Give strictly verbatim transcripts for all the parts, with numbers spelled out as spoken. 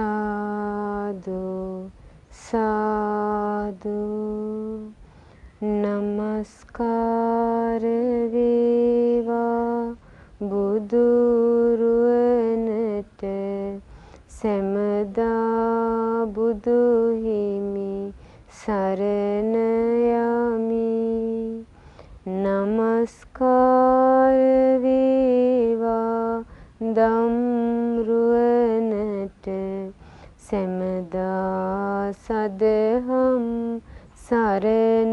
සාදු සාදු නමස්කාර වේවා බුදුරුවනට සැමදා බුදු හිමි සරණ යමි නමස්කාර වේවා දම්රුවනට සැමදා සදහම් සරණ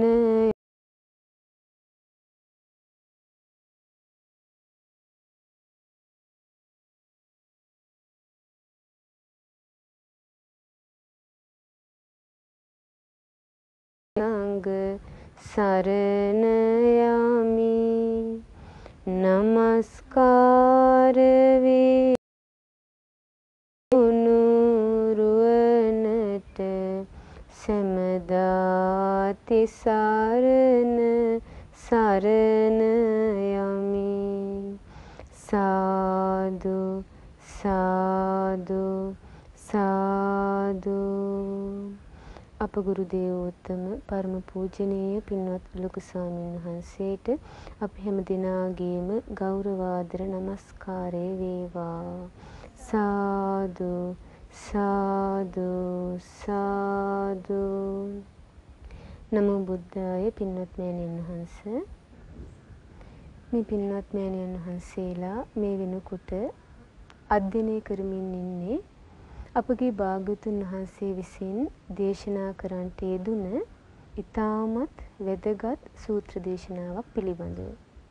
සංඝ සරණ යමි නමස්කාර වේ නුරුවනට සැමදා තිසරණ සරණ යමි සාදු සාදු සාදු අප ගුරු දේවෝත්තම පරම පූජනීය පින්වත් ලොකු ස්වාමීන් වහන්සේට අපි හැම දිනාගේම ගෞරවාදර නමස්කාරය වේවා සාදු සාදු සාදු නමෝ බුද්ධාය පින්වත් මෑණියන් වහන්ස මේ පින්වත් මෑණියන් වහන්සේලා මේ වෙනකොට අධ්‍යයනය කරමින් ඉන්නේ අපගේ භාග්‍යවතුන් වහන්සේ විසින් දේශනා කරන්නට යෙදුන ඊටමත් වැදගත් සූත්‍ර දේශනාවක් පිළිබඳව.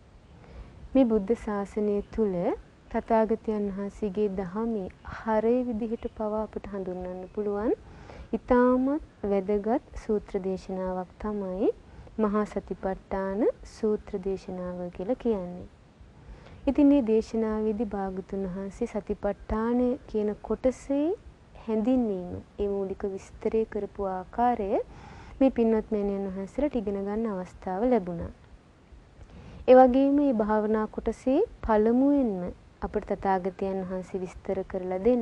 මේ බුද්ධ ශාසනය තුල තථාගතයන් වහන්සේගේ දහමේ හරය විදිහට පවා අපට හඳුන්වන්න පුළුවන් ඊටමත් වැදගත් සූත්‍ර දේශනාවක් තමයි මහා සතිපට්ඨාන සූත්‍ර දේශනාව කියලා කියන්නේ. ඉතින් මේ දේශනාවේදී භාග්‍යවතුන් වහන්සේ සතිපට්ඨාන කියන කොටසේ හැඳින්වීම ඒ මූලික විස්තරය කරපු ආකාරය මේ පින්වත් මෑණියන් වහන්සේලාට ඉගෙන ගන්න අවස්ථාව ලැබුණා. ඒ වගේම මේ භාවනා කොටසේ පළමුවෙන්ම අපට තථාගතයන් වහන්සේ විස්තර කරලා දෙන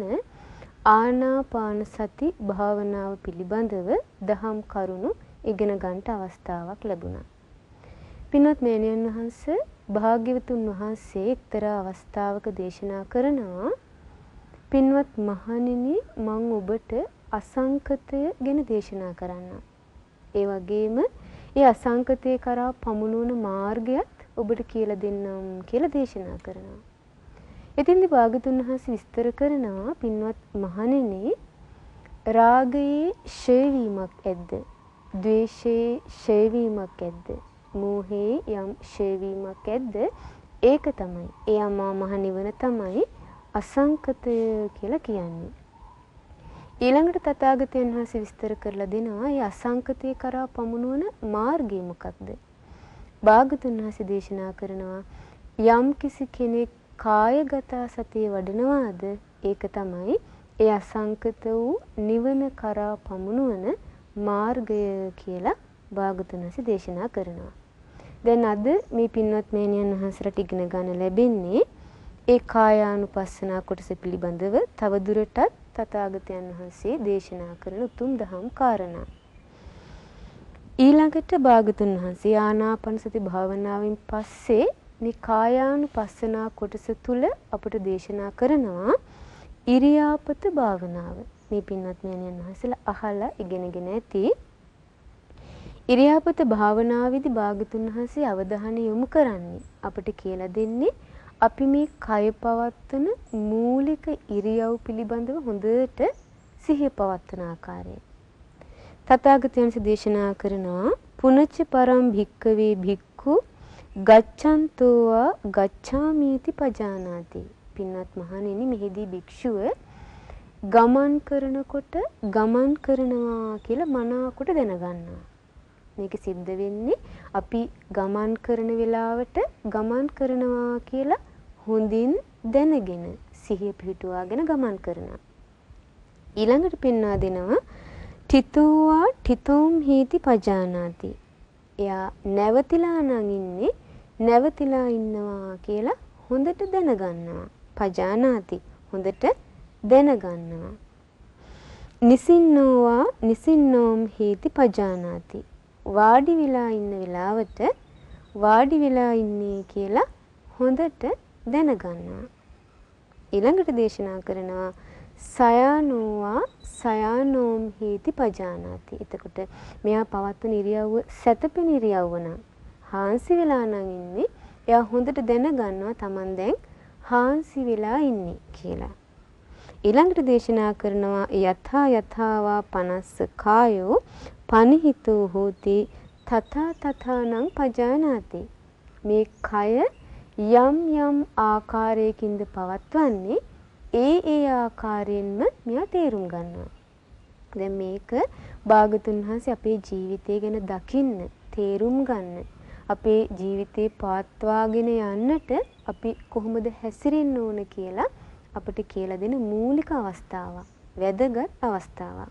ආනාපාන සති භාවනාව පිළිබඳව දහම් කරුණු ඉගෙන ගන්නට අවස්ථාවක් ලැබුණා. පින්වත් මෑණියන් වහන්සේ භාග්‍යවතුන් වහන්සේ එක්තරා අවස්ථාවක දේශනා කරනවා පින්වත් මහණෙනි මම ඔබට අසංකතය ගැන දේශනා කරන්න. ඒ වගේම ඒ අසංකතය කරා පමුණුවන මාර්ගයත් ඔබට කියලා දෙන්නම් කියලා දේශනා කරනවා. ඉතින්දි භාග්‍යවතුන් වහන්සේ විස්තර කරනවා පින්වත් මහණෙනි රාගයේ ඡය වීමක් ඇද්ද? ද්වේෂයේ ඡය වීමක් ඇද්ද? මෝහයේ යම් ඡය වීමක් ඇද්ද? ඒක තමයි. ඒ අමා මහ නිවන තමයි අසංකතය කියලා කියන්නේ. ඊළඟට තථාගතයන් වහන්සේ විස්තර කරලා දෙනවා මේ අසංකතය කරා පමුණුවන මාර්ගය මොකක්ද? භාග්‍යවතුන් වහන්සේ දේශනා කරනවා යම් කිසි කෙනෙක් කායගත සතිය වඩනවාද ඒක තමයි ඒ අසංකත වූ නිවන කරා පමුණුවන මාර්ගය කියලා භාග්‍යවතුන් වහන්සේ දේශනා කරනවා. දැන් අද මේ පින්වත් මෑණියන් වහන්සේලාට ඉගෙන ගන්න ලැබෙන්නේ ඒ කායානුපස්සනා කොටස පිළිබඳව තවදුරටත් තථාගතයන් වහන්සේ දේශනා කරන උතුම් දහම් කාරණා. ඊළඟට භාග්‍යවතුන් වහන්සේ ආනාපාන සති භාවනාවෙන් පස්සේ මේ කායානුපස්සනා කොටස තුල අපට දේශනා කරනවා ඉරියාපත භාවනාව. මේ පින්වත් මෑණියන් වහන්සේලා අහලා ඉගෙනගෙන ඇති. ඉරියාපත භාවනාවේදී භාග්‍යවතුන් වහන්සේ අවධානය යොමු කරන්නේ අපට කියලා දෙන්නේ අපි මේ කය පවත්වන මූලික ඉරියව් පිළිබඳව හොඳට සිහිය පවත්වන ආකාරය. තථාගතයන් දේශනා කරනවා පුනච්ච පරම් භික්කවේ භික්ඛු ගච්ඡන්තෝවා ගච්ඡාමීති පජානාති. පින්වත් මහණෙනි මෙහිදී භික්ෂුව ගමන් කරනකොට ගමන් කරනවා කියලා මනාකොට දැනගන්නවා. මේක සිද්ධ වෙන්නේ අපි ගමන් කරන වෙලාවට ගමන් කරනවා කියලා හොඳින් දැනගෙන සිහිය පිහිටුවාගෙන ගමන් කරනවා. ඊළඟට පෙන්වා දෙනවා තිතෝවා තිතෝම් හීති පජානාති. එයා නැවතිලා නම් ඉන්නේ නැවතිලා ඉන්නවා කියලා හොඳට දැනගන්නවා. පජානාති හොඳට දැනගන්නවා. නිසින්නෝවා නිසින්නෝම් හේති පජානාති. වාඩි වෙලා ඉන්න වෙලාවට වාඩි වෙලා ඉන්නේ කියලා හොඳට දැනගන්නවා. ඊළඟට දේශනා කරනවා සයානෝවා සයානෝම් හේති පජානාති. එතකොට මෙයා පවත්වන ඉරියව්ව සැතපෙන ඉරියව්ව නම් හාන්සි වෙලා නම් ඉන්නේ. එයා හොඳට දැනගන්නවා Taman දැන් හාන්සි වෙලා ඉන්නේ කියලා. ඊළඟට දේශනා කරනවා යථා යථාවා පනස්ස කායෝ පනිහිතෝ හෝති තථා තථානං පජානාති. මේ කය යම් යම් ආකාරයකින්ද පවත්වන්නේ ඒ ඒ ආකාරයෙන්ම මෙයා තේරුම් ගන්නවා. දැන් මේක භාගතුන් වහන්සේ අපේ ජීවිතය ගැන දකින්න, තේරුම් ගන්න, අපේ ජීවිතේ පවත්වාගෙන යන්නට අපි කොහොමද හැසිරෙන්න ඕන කියලා අපිට කියලා දෙන මූලික අවස්ථාවක්, වැදගත් අවස්ථාවක්.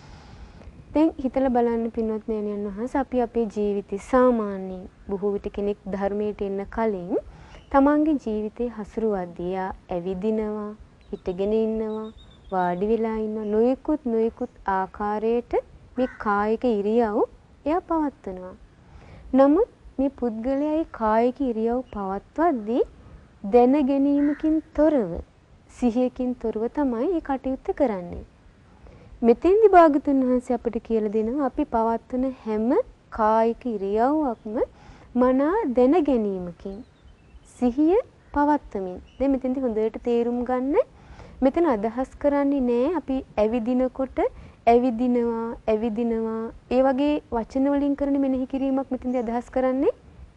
දැන් හිතලා බලන්න පින්වත් නෑනියන් වහන්සේ අපි අපේ ජීවිතේ සාමාන්‍යයෙන් බොහෝ විට කෙනෙක් ධර්මයට එන්න කලින් තමන්ගේ ජීවිතේ හසුරුවද්දී ඇවිදිනවා, හිටගෙන ඉන්නවා, වාඩි වෙලා ඉන්නවා, නොයෙකුත් නොයෙකුත් ආකාරයට මේ කායික ඉරියව් එයා පවත්වනවා. නමුත් මේ පුද්ගලයා ඒ කායික ඉරියව් පවත්වද්දී දැන ගැනීමකින් තොරව, සිහියකින් තොරව තමයි මේ කටයුත්ත කරන්නේ. මෙතෙන්දි භාගතුන් වහන්සේ අපිට කියලා දෙනවා අපි පවත්වන හැම කායික ඉරියව්වක්ම මනා දැන ගැනීමකින් සිහිය පවත්වමින්. දැන් මෙතෙන්දි හොඳට තේරුම් ගන්න. මෙතන අදහස් කරන්නේ නෑ අපි ඇවිදිනකොට ඇවිදිනවා ඇවිදිනවා ඒ වගේ වචන වලින් කරන මෙනෙහි කිරීමක් මෙතෙන්දි අදහස් කරන්නේ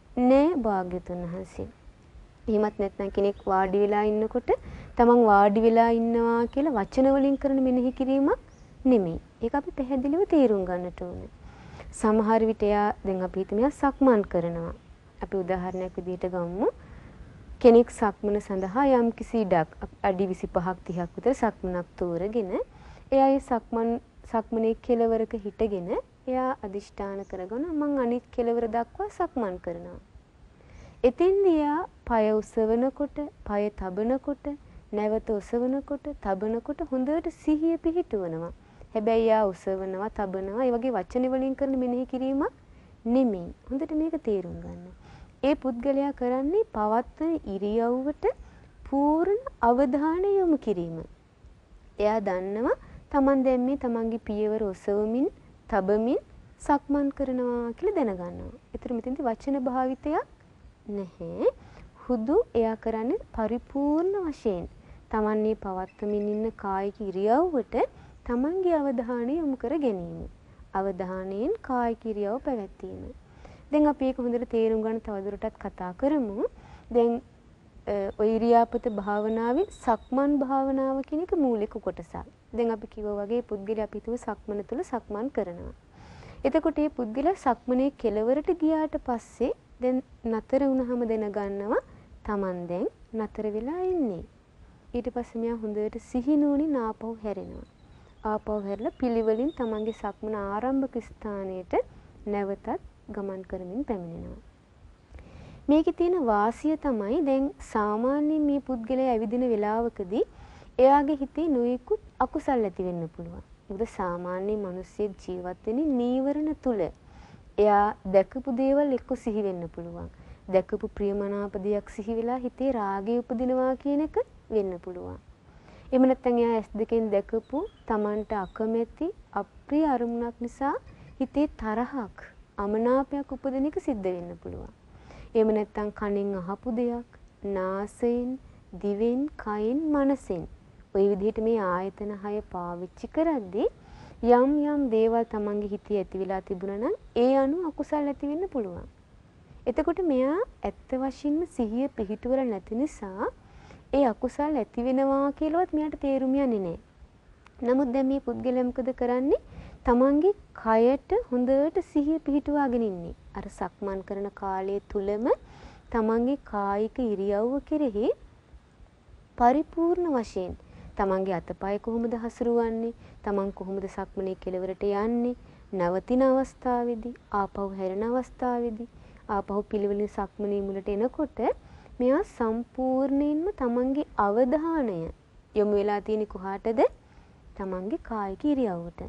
නෑ භාග්‍යතුන් වහන්සේ. එහෙමත් නැත්නම් කෙනෙක් වාඩි වෙලා ඉන්නකොට තමන් වාඩි වෙලා ඉන්නවා කියලා වචන වලින් කරන මෙනෙහි කිරීමක් නෙමෙයි. ඒක අපි පැහැදිලිව තේරුම් ගන්නට ඕනේ. සමහර විට යා දැන් අපි හිතමු සක්මන් කරනවා. අපි උදාහරණයක් විදිහට ගමු. කෙනෙක් සක්මන සඳහා යම් කිසි ඉඩක් අඩි විසිපහක් තිහක් විතර සක්මනක් තෝරගෙන එයා ඒ සක්මන් සක්මනේ කෙළවරක හිටගෙන එයා අදිෂ්ඨාන කරගෙන මං අනිත් කෙළවර දක්වා සක්මන් කරනවා. එතෙන්දී එයා පය උසවනකොට, පය තබනකොට, නැවත උසවනකොට, තබනකොට හොඳට සිහිය පිහිටුවනවා. හැබැයි එයා උසවනවා, තබනවා, ඒ වගේ වචන වලින් කරන මෙනෙහි කිරීමක් නෙමෙයි. හොඳට මේක තේරුම් ගන්න. ඒ පුද්ගලයා කරන්නේ පවත්වන ඉරියව්වට පූර්ණ අවධානය යොමු කිරීම. එයා දන්නවා Taman දැන් මේ Tamanගේ පියවර ඔසවමින්, තබමින් සක්මන් කරනවා කියලා දැනගන්නවා. ඒතර මෙතෙන්දී වචන භාවිතයක් නැහැ. හුදු එයා කරන්නේ පරිපූර්ණ වශයෙන් Taman මේ පවත්වමින් ඉන්න කායික ඉරියව්වට Tamanගේ අවධානය යොමු කර ගැනීම. අවධානයෙන් කායික ඉරියව් පැවැත්වීම. දැන් අපි ඒක හොඳට තේරුම් ගන්න තවදුරටත් කතා කරමු. දැන් ඔය ඉරියාපත භාවනාවේ සක්මන් භාවනාව කියන එක මූලික කොටසක්. දැන් අපි කිව්වා වගේ පුද්ගලයා අපි තුමු සක්මන තුල සක්මන් කරනවා. එතකොට මේ පුද්ගලයා සක්මනේ කෙළවරට ගියාට පස්සේ දැන් නතර වුණාම දැනගන්නවා Taman දැන් නතර වෙලා ඉන්නේ. ඊට පස්සේ මෙයා හොඳට සිහිනුවණින් ආපහු හැරෙනවා. ආපහු හැරලා පිළිවෙලින් Tamanගේ සක්මන ආරම්භක ස්ථානයට නැවතත් ගමන් කරමින් පැමිණෙනවා. මේකේ තියෙන වාසිය තමයි දැන් සාමාන්‍යයෙන් මේ පුද්ගලයා ඇවිදින වෙලාවකදී එයාගේ හිතේ නොයෙකුත් අකුසල් ඇති වෙන්න පුළුවන්. මොකද සාමාන්‍ය මිනිස්සෙක් ජීවත් වෙන්නේ නීවරණ තුල. එයා දැකපු දේවල් එක්ක සිහි වෙන්න පුළුවන්. දැකපු ප්‍රියමනාප දෙයක් සිහි වෙලා හිතේ රාගය උපදිනවා කියන එක වෙන්න පුළුවන්. එහෙම නැත්නම් එයා ඇස් දෙකෙන් දැකපු Tamanට අකමැති අප්‍රිය අරමුණක් නිසා හිතේ තරහක්, අමනාපයක් උපදින එක සිද්ධ වෙන්න පුළුවන්. එහෙම නැත්නම් කනෙන් අහපු දෙයක්, නාසයෙන්, දිවෙන්, කයෙන්, මනසෙන් ඔය විදිහට මේ ආයතන හය පාවිච්චි කරද්දී යම් යම් දේවල් Tamanගේ හිතේ ඇති වෙලා තිබුණා නම් ඒ අනුව අකුසල් ඇති වෙන්න පුළුවන්. එතකොට මෙයා ඇත්ත වශයෙන්ම සිහිය පිහිටුවල නැති නිසා ඒ අකුසල් ඇති වෙනවා කියලාවත් මෙයාට තේරුම් යන්නේ නැහැ. නමුත් දැන් මේ පුද්ගලයා මොකද කරන්නේ? Tamanගේ කයට හොඳට සිහිය පිහිටුවාගෙන ඉන්නේ. අර සක්මන් කරන කාලය තුලම Tamanගේ කායික ඉරියව්ව කෙරෙහි පරිපූර්ණ වශයෙන් තමන්ගේ අතපය කොහොමද හසුරුවන්නේ, තමන් කොහොමද සක්මනේ කෙළවරට යන්නේ, නවතින අවස්ථාවේදී, ආපහු හැරෙන අවස්ථාවේදී, ආපහු පිළිවෙලින් සක්මනේ මුලට එනකොට මෙයා සම්පූර්ණයෙන්ම තමන්ගේ අවධානය යොමු වෙලා තියෙන කොහාටද? තමන්ගේ කායික ඉරියව්වට.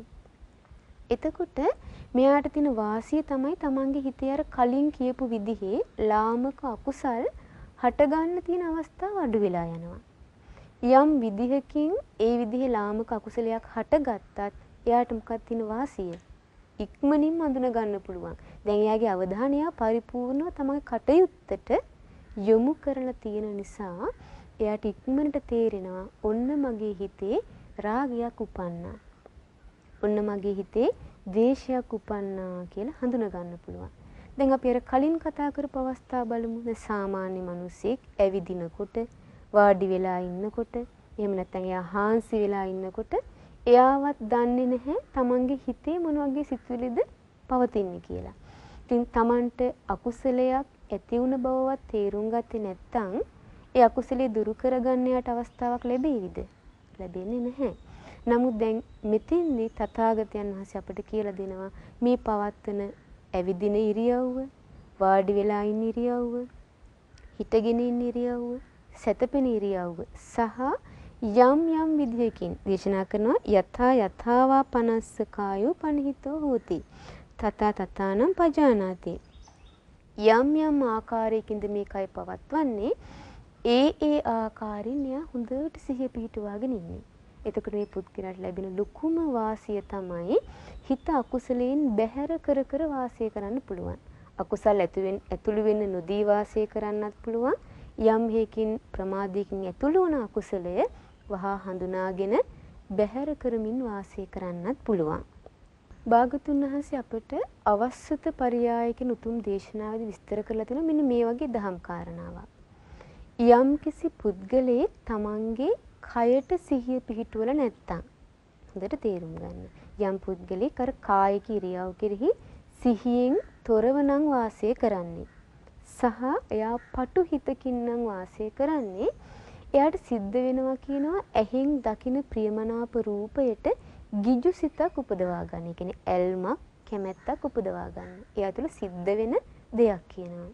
එතකොට මෙයාට තියෙන වාසිය තමයි තමන්ගේ හිතේ අර කලින් කියපු විදිහේ ලාමක අකුසල් හටගන්න තියෙන අවස්ථාව අඩු වෙලා යනවා. යම් විදිහකින් ඒ විදිහේ ලාමක අකුසලයක් හටගත්තත් එයාට මොකක්ද තියෙන වාසිය? ඉක්මනින්ම අඳුන ගන්න පුළුවන්. දැන් එයාගේ අවධානය පරිපූර්ණව තමන්ගේ කටයුත්තට යොමු කරලා තියෙන නිසා එයාට ඉක්මනට තේරෙනවා ඔන්න මගේ හිතේ රාගයක් උපන්නා. ඔන්න මගේ හිතේ ද්වේෂයක් උපන්නා කියලා හඳුන ගන්න පුළුවන්. දැන් අපි අර කලින් කතා කරපු අවස්ථාව බලමු. දැන් සාමාන්‍ය මිනිසෙක් ඇවිදිනකොට, වාඩි වෙලා ඉන්නකොට, එහෙම නැත්නම් එයා හාන්සි වෙලා ඉන්නකොට එයාවත් දන්නේ නැහැ තමන්ගේ හිතේ මොන වගේ සිතුවිලිද පවතින්නේ කියලා. ඉතින් තමන්ට අකුසලයක් ඇති වුණ බවවත් තේරුම් ගත්තේ නැත්නම් ඒ අකුසලයේ දුරු කරගන්න යට අවස්ථාවක් ලැබෙයිද? ලැබෙන්නේ නැහැ. නමුත් දැන් මෙතින්දී තථාගතයන් වහන්සේ අපිට කියලා දෙනවා මේ පවත්වන ඇවිදින ඉරියව්ව, වාඩි වෙලා ඉන්න ඉරියව්ව, හිටගෙන ඉන්න ඉරියව්ව, සැතපෙන ඉරියව්ව සහ යම් යම් විදිහකින් දේශනා කරනවා යථා යථාවා පනස්ස කායෝ පනිහිතෝ හෝති. තථා තථානම් පජානාති. යම් යම් ආකාරයකින්ද මේ කය පවත්වන්නේ ඒ ඒ ආකාරින් එයා හොඳට සිහිය පිහිටුවාගෙන ඉන්නේ. එතකොට මේ පුද්ගලයාට ලැබෙන ලොකුම වාසිය තමයි හිත අකුසලයෙන් බැහැර කර කර වාසය කරන්න පුළුවන්. අකුසල් ඇතුළු වෙන්න නොදී වාසය කරන්නත් පුළුවන්. යම් හේකින් ප්‍රමාදයකින් ඇතුළු වන අකුසලය වහා හඳුනාගෙන බැහැර කරමින් වාසය කරන්නත් පුළුවන්. භාගතුන් වහන්සේ අපට අවස්සත පරියායකින් උතුම් දේශනාවේදී විස්තර කරලා තියෙනවා මෙන්න මේ වගේ දහම් කාරණාවක්. යම් කිසි පුද්ගලයෙක් තමන්ගේ කයට සිහිය පිහිටුවල නැත්තම් හොඳට තේරුම් ගන්න. යම් පුද්ගලෙක් අර කායික ඉරියව් කෙරෙහි සිහියෙන් තොරව නම් වාසය කරන්නේ. සහ එයා පටු හිතකින් නම් වාසය කරන්නේ. එයාට සිද්ධ වෙනවා කියනවා ඇහෙන් දකින ප්‍රියමනාප රූපයට ගිජු සිතක් උපදවා ගන්න. ඒ කියන්නේ ඇල්මක්, කැමැත්තක් උපදවා ගන්න. එයා තුළ සිද්ධ වෙන දෙයක් කියනවා.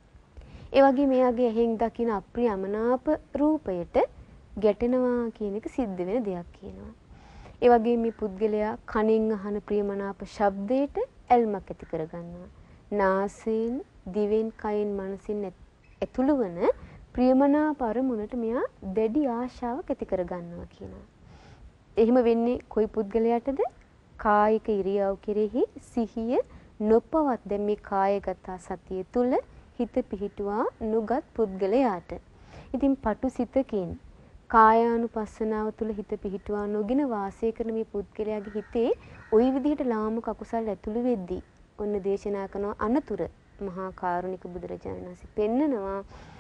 ඒ වගේ මෙයාගේ ඇහෙන් දකින අප්‍රියමනාප රූපයට ගැටෙනවා කියන එක සිද්ධ වෙන දෙයක් කියනවා. ඒ වගේ මේ පුද්ගලයා කනෙන් අහන ප්‍රියමනාප ශබ්දයට ඇල්මක් ඇති කරගන්නවා. නාසයෙන්, දිවෙන්, කයෙන්, මනසින් ඇතුළු වන ප්‍රියමනාප අරමුණට මෙයා දැඩි ආශාවක් ඇති කරගන්නවා කියනවා. එහෙම වෙන්නේ කොයි පුද්ගලයාටද? කායික ඉරියව් කෙරෙහි සිහිය නොපවත් දැන් මේ කායගත සතිය තුල හිත පිහිටුවා නොගත් පුද්ගලයාට. ඉතින් පටු සිතකින් කායානුපස්සනාව තුළ හිත පිහිටුවා නොගෙන වාසය කරන මේ පුද්ගලයාගේ හිතේ ওই විදිහට ලාමක අකුසල් ඇතුළු වෙද්දී ඔන්න දේශනා කරන අනතුර මහා කාරුණික බුදුරජාණන් වහන්සේ පෙන්නනවා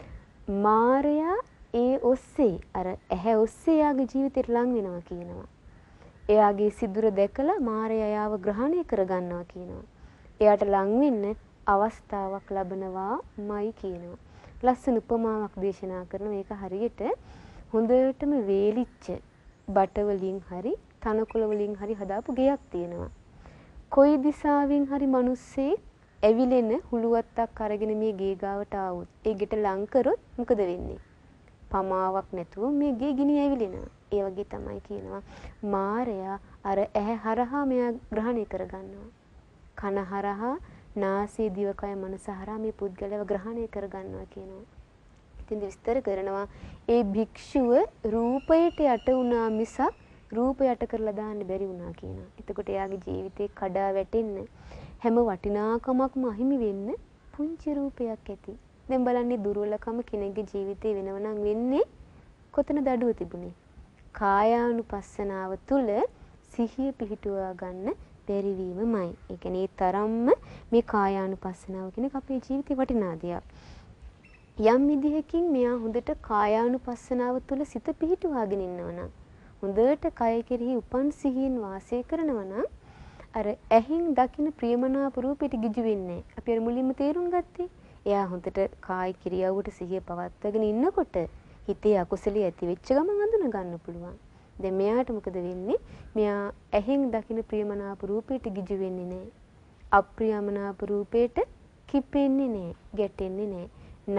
මාරයා ඒ ඔස්සේ අර ඇහැ ඔස්සේ යාගේ ජීවිතේට ලං වෙනවා කියනවා. එයාගේ සිදුර දැකලා මාරයා යාව ග්‍රහණය කරගන්නවා කියනවා. එයාට ලං වෙන්න අවස්ථාවක් ලැබනවාමයි කියනවා. ලස්සන උපමාවක් දේශනා කරන මේක හරියට හොඳටම වේලිච්ච බට වලින් හරි තනකොළ වලින් හරි හදාපු ගෙයක් තියෙනවා. කොයි දිසාවෙන් හරි මිනිස්සේ ඇවිලෙන හුලුවත්තක් අරගෙන මේ ගේ ගාවට ආවොත් ඒ ගෙට ලං කරොත් මොකද වෙන්නේ? පමාවක් නැතුව මේ ගේ ගිනි ඇවිලෙනවා. ඒ වගේ තමයි කියනවා මාරයා අර ඇහැ හරහා මෙයා ග්‍රහණය කරගන්නවා. කන හරහා, නාසය, දිවකය, මනස හරහා මේ පුද්ගලයාව ග්‍රහණය කරගන්නවා කියනවා. ඉතින් විස්තර කරනවා ඒ භික්ෂුව රූපයට යට වුණා මිසක් රූප යට කරලා දාන්න බැරි වුණා කියනවා. එතකොට එයාගේ ජීවිතේ කඩා වැටෙන්න හැම වටිනාකමක්ම අහිමි වෙන්න පුංචි රූපයක් ඇති. දැන් බලන්නේ දුර්වලකම කෙනෙක්ගේ ජීවිතේ වෙනව නම් වෙන්නේ කොතනද අඩුව තිබුණේ? කායානුපස්සනාව තුළ සිහිය පිහිටුවා ගන්න බැරි වීමමයි. ඒ කියන්නේ තරම්ම මේ කායානුපස්සනාව කියන එක අපේ ජීවිතේ වටිනා දෙයක්. යම් විදිහකින් මෙයා හොඳට කායානුපස්සනාව තුළ සිත පිහිටුවාගෙන ඉන්නවනම් හොඳට කය කෙරෙහි උපන් සිහියෙන් වාසය කරනවනම් අර ඇහින් දකින ප්‍රියමනාප රූපෙට ගිජු වෙන්නේ. අපි අර මුලින්ම තේරුම් ගත්තේ. එයා හොඳට කාය ක්‍රියාවට සිහිය පවත්වාගෙන ඉන්නකොට හිතේ අකුසලිය ඇති වෙච්ච ගමන් හඳුන ගන්න පුළුවන්. දැන් මෙයාට මොකද වෙන්නේ? මෙයා ඇහෙන් දකින ප්‍රියමනාප රූපෙට ගිජු වෙන්නේ නැහැ. අප්‍රියමනාප රූපෙට කිපෙන්නේ නැහැ, ගැටෙන්නේ නැහැ.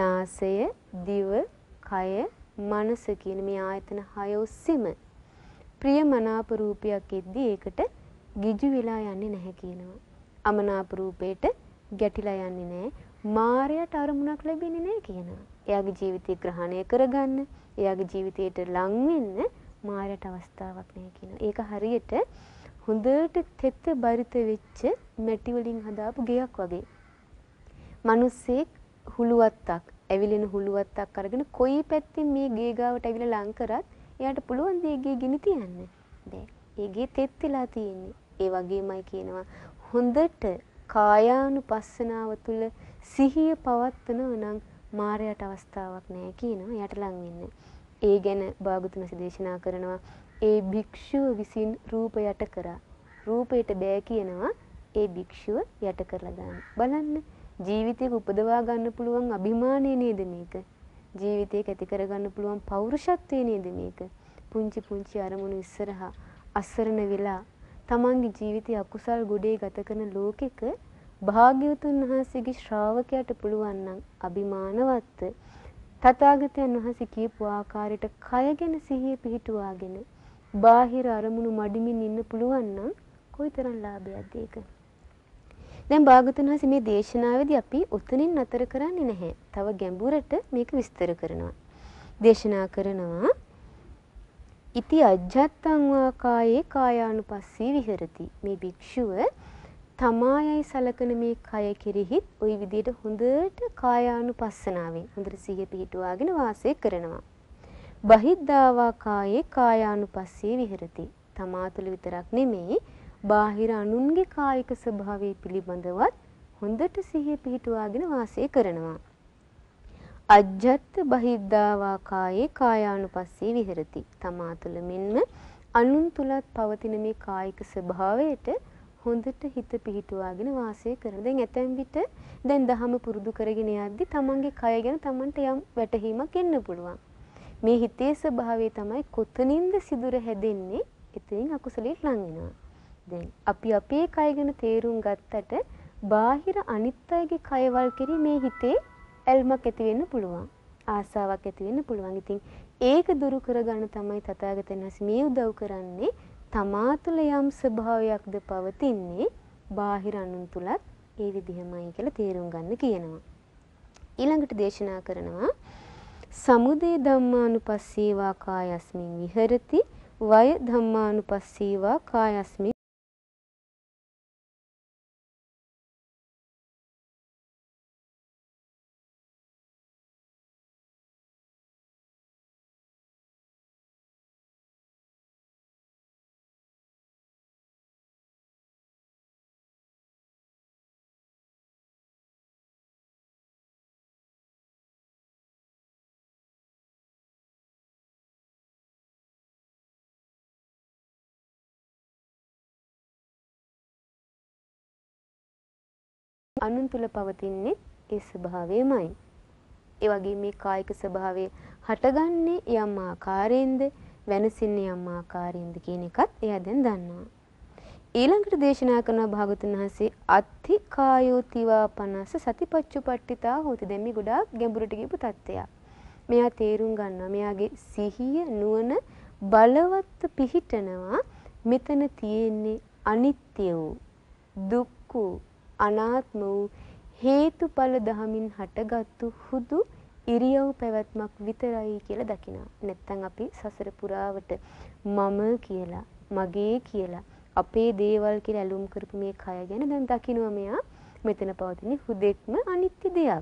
නාසය, දිව, කය, මනස කියන මේ ආයතන හය ඔස්සේම ප්‍රිය මනාප රූපයක් එද්දී ඒකට ගිජු වෙලා යන්නේ නැහැ කියනවා. අමනාප රූපයට ගැටිලා යන්නේ නැහැ. මායයට අරමුණක් ලැබෙන්නේ නැහැ කියනවා. එයාගේ ජීවිතය ග්‍රහණය කරගන්න, එයාගේ ජීවිතයට ලං වෙන්න මායයට අවස්ථාවක් නැහැ කියනවා. ඒක හරියට හොඳට තෙත බරිත වෙච්ච මැටි වලින් හදාපු ගෙයක් වගේ. මිනිස්සෙක් හුලුවත්තක්, ඇවිලෙන හුලුවත්තක් අරගෙන කොයි පැත්තෙන් මේ ගේ ගාවට ඇවිල්ලා ලං කරත් එයාට පුළුවන් දී ගේ ගිනි තියන්න. බෑ. ඒ ගේ තෙත් වෙලා තියෙන්නේ. ඒ වගේමයි කියනවා හොඳට කායානුපස්සනාව තුළ සිහිය පවත්වනවා නම් මායයට අවස්ථාවක් නැහැ කියනවා. එයාට ලං වෙන්න. ඒ ගැන භාගතුන් වහන්සේ දේශනා කරනවා ඒ භික්ෂුව විසින් රූප යට කරා. රූපයට බෑ කියනවා ඒ භික්ෂුව යට කරලා දාන්න. බලන්න ජීවිතේක උපදවා ගන්න පුළුවන් අභිමානය නේද මේක? ජීවිතේක ඇති කර ගන්න පුළුවන් පෞරුෂත්වය නේද මේක? පුංචි පුංචි අරමුණු ඉස්සරහා අසරණ වෙලා තමන්ගේ ජීවිතය අකුසල් ගොඩේ ගත කරන ලෝකෙක භාග්‍යවතුන් වහන්සේගේ ශ්‍රාවකයාට පුළුවන් නම් අභිමානවත් තථාගතයන් වහන්සේ කියපු ආකාරයට කය ගැන සිහිය පිහිටුවාගෙන බාහිර අරමුණු මඩමින් ඉන්න පුළුවන් නම් කොයිතරම් ලාභයක්ද ඒක. දැන් භාගතුන් වහන්සේ මේ දේශනාවේදී අපි උතනින් නතර කරන්නේ නැහැ. තව ගැඹුරට මේක විස්තර කරනවා. දේශනා කරනවා ඉති අජ්ජත්තං වා කායේ කායානුපස්සී විහෙරති. මේ භික්ෂුව තමායයි සලකන මේ කය කෙරෙහිත් ওই විදිහට හොඳට කායානුපස්සනාවෙන් හොඳට සිහිය පිහිටුවාගෙන වාසය කරනවා. බහිද්ධාවා කායේ කායානුපස්සී විහෙරති. තමා තුළ විතරක් නෙමෙයි බාහිර අනුන්ගේ කායික ස්වභාවය පිළිබඳවත් හොඳට සිහිය පිහිටුවාගෙන වාසය කරනවා. අජ්ජත් බහිද්ධාවා කායේ කායානුපස්සී විහෙරති. තමා තුළ මෙන්ම අනුන් තුලත් පවතින මේ කායික ස්වභාවයට හොඳට හිත පිහිටුවාගෙන වාසය කරන. දැන් ඇතැම් විට දැන් දහම පුරුදු කරගෙන යද්දි තමන්ගේ කය ගැන තමන්ට යම් වැටහීමක් එන්න පුළුවන්. මේ හිතේ ස්වභාවය තමයි කොතනින්ද සිදුර හැදෙන්නේ එතනින් අකුසලයට ලං වෙනවා. දැන් අපි අපේ කය ගැන තේරුම් ගත්තට බාහිර අනිත් අයගේ කයවල් කෙරෙහි මේ හිතේ ඇල්මක් ඇති වෙන්න පුළුවන්. ආසාවක් ඇති වෙන්න පුළුවන්. ඉතින් ඒක දුරු කරගන්න තමයි තථාගතයන් වහන්සේ මේ උදව් කරන්නේ. තමා තුළ යම් ස්වභාවයක්ද පවතින්නේ බාහිර අනුන් තුලත් ඒ විදිහමයි කියලා තේරුම් ගන්න කියනවා. ඊළඟට දේශනා කරනවා සමුදය ධම්මානුපස්සීවා කායස්මින් විහෙරති වය ධම්මානුපස්සීවා කායස්මින් අනුන් තුල පවතින්නේ ඒ ස්වභාවයමයි. ඒ වගේ මේ කායික ස්වභාවය හටගන්නේ යම් ආකාරයෙන්ද වෙනසින්නේ යම් ආකාරයෙන්ද කියන එකත් එයා දැන් දන්නවා. ඊළඟට දේශනා කරන භාගතුන් වහන්සේ අත්ථි කායෝ තිවාපනස සතිපච්චුපට්ඨිතා හොති. දැන් මේ ගොඩාක් ගැඹුරට ගියපු තත්ත්වයක්. මෙයා තේරුම් ගන්නවා මෙයාගේ සිහිය නුවණ බලවත් පිහිටනවා මෙතන තියෙන්නේ අනිත්‍ය වූ දුක්ඛ වූ අනාත්ම වූ හේතුඵල දහමින් හටගත්තු හුදු ඉරියව් පැවැත්මක් විතරයි කියලා දකිනවා. නැත්තම් අපි සසර පුරාවට මම කියලා මගේ කියලා අපේ දේවල් කියලා ඇලුම් කරපු මේ කය ගැන දැන් දකිනවා මෙයා මෙතන පවතින හුදෙක්ම අනිත්‍ය දෙයක්.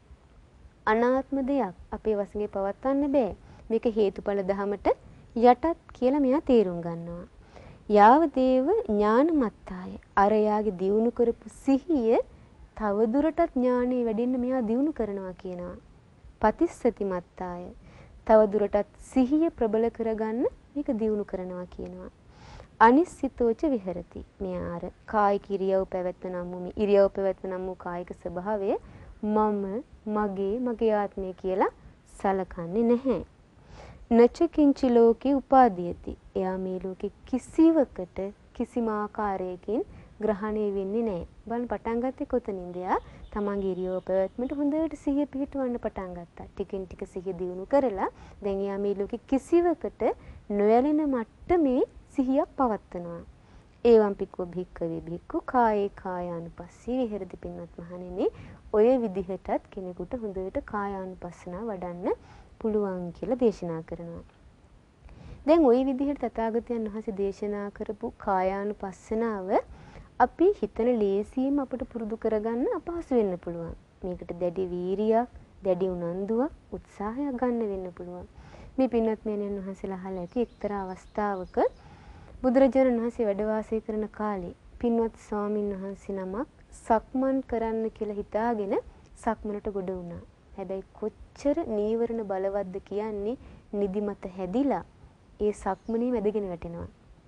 අනාත්ම දෙයක්. අපේ වශයෙන් පවත්වන්න බෑ. මේක හේතුඵල දහමට යටත් කියලා මෙයා තේරුම් ගන්නවා. යාව දේව ඥානමත්තාය. අර යාගේ දියුණු කරපු සිහිය තව දුරටත් ඥානෙ වැඩෙන්න මෙයා දියුණු කරනවා කියනවා. පතිස්සති මත්තාය. තව දුරටත් සිහිය ප්‍රබල කරගන්න මේක දියුණු කරනවා කියනවා. අනිස්සිතෝච විහෙරති. මෙයා අර කායික ඉරියව් පැවැත්ම නම් වූ ඉරියව් පැවැත්ම නම් වූ කායික ස්වභාවය මම මගේ මගේ ආත්මය කියලා සලකන්නේ නැහැ. නචකින්චි ලෝකේ උපාදීයති. එයා මේ ලෝකේ කිසිවකට කිසිම ආකාරයකින් ග්‍රහණය වෙන්නේ නැහැ. බලන්න පටන් ගත්තේ කොතනින්ද? එයා තමන්ගේ ඉරියව් පැවැත්මට හොඳට සිහිය පිහිටවන්න පටන් ගත්තා. ටිකෙන් ටික සිහිය දියුණු කරලා දැන් එයා මේ ලෝකේ කිසිවකට නොයැලෙන මට්ටමේ සිහියක් පවත්වනවා. ඒවම් පික්කෝ භික්කවේ භික්ඛු කායේ කායානුපස්සී විහෙරති පින්වත් මහණෙනි ඔය විදිහටත් කෙනෙකුට හොඳට කායානුපස්සනාව වඩන්න පුළුවන් කියලා දේශනා කරනවා. දැන් ওই විදිහට තථාගතයන් වහන්සේ දේශනා කරපු කායානුපස්සනාව අපි හිතන ලේසියෙන් අපිට පුරුදු කරගන්න අපහසු වෙන්න පුළුවන්. මේකට දැඩි වීරියක්, දැඩි උනන්දුවක්, උත්සාහයක් ගන්න වෙන්න පුළුවන්. මේ පින්වත් මෑණියන් වහන්සේලා අහලා ඇති එක්තරා අවස්ථාවක බුදුරජාණන් වහන්සේ වැඩ වාසය කරන කාලේ පින්වත් ස්වාමීන් වහන්සේ නමක් සක්මන් කරන්න කියලා හිතාගෙන සක්මනට ගොඩ වුණා. හැබැයි කොච්චර නීවරණ බලවත්ද කියන්නේ නිදිමත හැදිලා ඒ සක්මනේ වැදගෙන වැටෙනවා.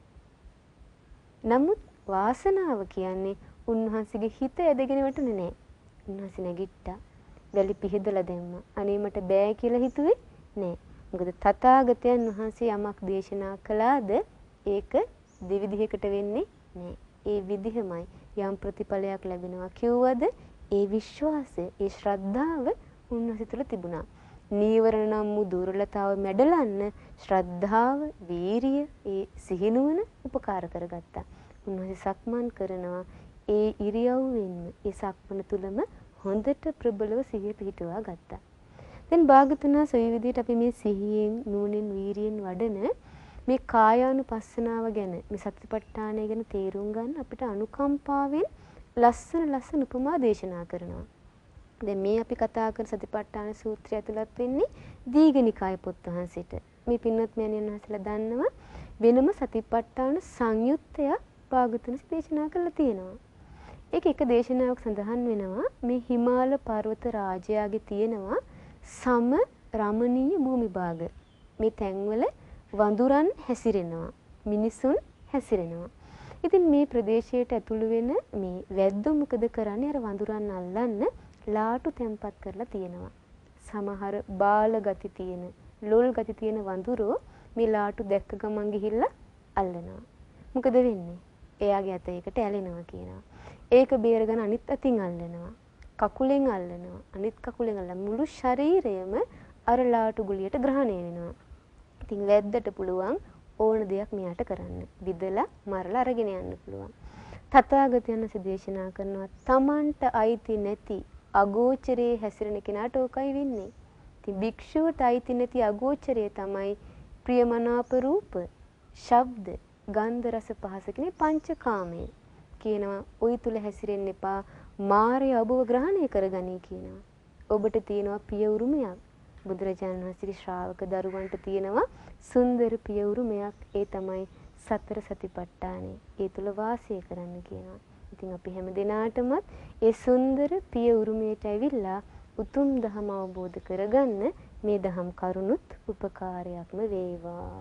නමුත් වාසනාව කියන්නේ උන්වහන්සේගේ හිත ඇදගෙන වැටුනේ නැහැ. උන්වහන්සේ නැගිට්ටා. වැලි පිහදලා දැම්මා. අනේ මට බෑ කියලා හිතුවේ නැහැ. මොකද තථාගතයන් වහන්සේ යමක් දේශනා කළාද ඒක දෙවිදිහකට වෙන්නේ නැහැ. ඒ විදිහමයි යම් ප්‍රතිඵලයක් ලැබෙනවා කිව්වද ඒ විශ්වාසය, ඒ ශ්‍රද්ධාව උන්වහන්සේ තුළ තිබුණා. නීවරණ නම් වූ දුර්වලතාව මැඩලන්න ශ්‍රද්ධාව, වීරිය, ඒ සිහිනුවන උපකාර කරගත්තා. උන්වහන්සේ සක්මන් කරනවා ඒ ඉරියව්වෙන්ම ඒ සක්මන තුලම හොඳට ප්‍රබලව සිහිය පිහිටුවා ගත්තා. දැන් භාගතුනා සොය විදිහට අපි මේ සිහියෙන්, නුවණින්, වීරියෙන් වඩන මේ කායානුපස්සනාව ගැන, මේ සතිපට්ඨානය ගැන තේරුම් ගන්න අපිට අනුකම්පාවෙන් ලස්සන ලස්සන උපමා දේශනා කරනවා. දැන් මේ අපි කතා කරන සතිපට්ඨාන සූත්‍රය ඇතුළත් වෙන්නේ දීඝනිකාය පොත් වහන්සේට. මේ පින්වත් මෑණියන් වහන්සේලා දන්නවා වෙනම සතිපට්ඨාන සංයුත්තයක් භාගතුන් දේශනා කරලා තියෙනවා. ඒක එක දේශනාවක් සඳහන් වෙනවා මේ හිමාල පර්වත රාජයාගේ තියෙනවා සම රමණීය භූමි භාග. මේ තැන්වල වඳුරන් හැසිරෙනවා, මිනිසුන් හැසිරෙනවා. ඉතින් මේ ප්‍රදේශයට ඇතුළු වෙන මේ වැද්දෝ මොකද කරන්නේ? අර වඳුරන් අල්ලන්න ලාටු තැම්පත් කරලා තියෙනවා. සමහර බාල ගති තියෙන, ලොල් ගති තියෙන වඳුරෝ මේ ලාටු දැක්ක ගමන් ගිහිල්ලා අල්ලනවා. මොකද වෙන්නේ? එයාගේ අත ඒකට ඇලෙනවා කියනවා. ඒක බේරගෙන අනිත් අතින් අල්ලනවා. කකුලෙන් අල්ලනවා. අනිත් කකුලෙන් අල්ලන මුළු ශරීරයම අර ලාටු ගුලියට ග්‍රහණය වෙනවා. ඉතින් වැද්දට පුළුවන් ඕන දෙයක් මෙයාට කරන්න. විදලා මරලා අරගෙන යන්න පුළුවන්. තථාගතයන් වහන්සේ දේශනා කරනවා තමන්ට අයිති නැති අගෝචරයේ හැසිරෙන කෙනාට ඕකයි වෙන්නේ. ඉතින් භික්ෂුවට අයිති නැති අගෝචරයේ තමයි ප්‍රියමනාප රූප, ශබ්ද, ගන්ධ රස පහස කියන පංචකාමයේ. කියනවා ওই තුල හැසිරෙන්න එපා, මායя ඔබව ග්‍රහණය කරගනී කියනවා. ඔබට තියෙනවා පිය උරුමයක්. බුදුරජාණන් වහන්සේගේ ශ්‍රාවක දරුවන්ට තියෙනවා සුන්දර පිය උරුමයක්. ඒ තමයි සතර සතිපට්ඨානය. ඒ තුල වාසය කරන්න කියනවා. ඉතින් අපි හැම දිනාටමත් ඒ සුන්දර පිය උරුමයට ඇවිල්ලා උතුම් ධම අවබෝධ කරගන්න මේ ධම් කරුණුත් උපකාරයක්ම වේවා.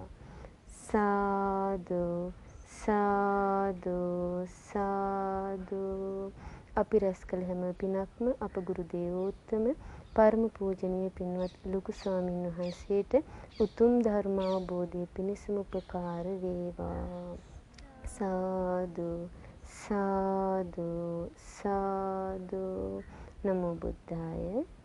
සාදු සාදු සාදු. අපි රැස් කළ හැම පිනක්ම අප ගුරු දේවෝත්තම පරම පූජනීය පින්වත් ලොකු ස්වාමීන් වහන්සේට උතුම් ධර්ම අවබෝධය පිණිසම උපකාර වේවා. සාදු සාදු සාදු. නමෝ බුද්ධාය.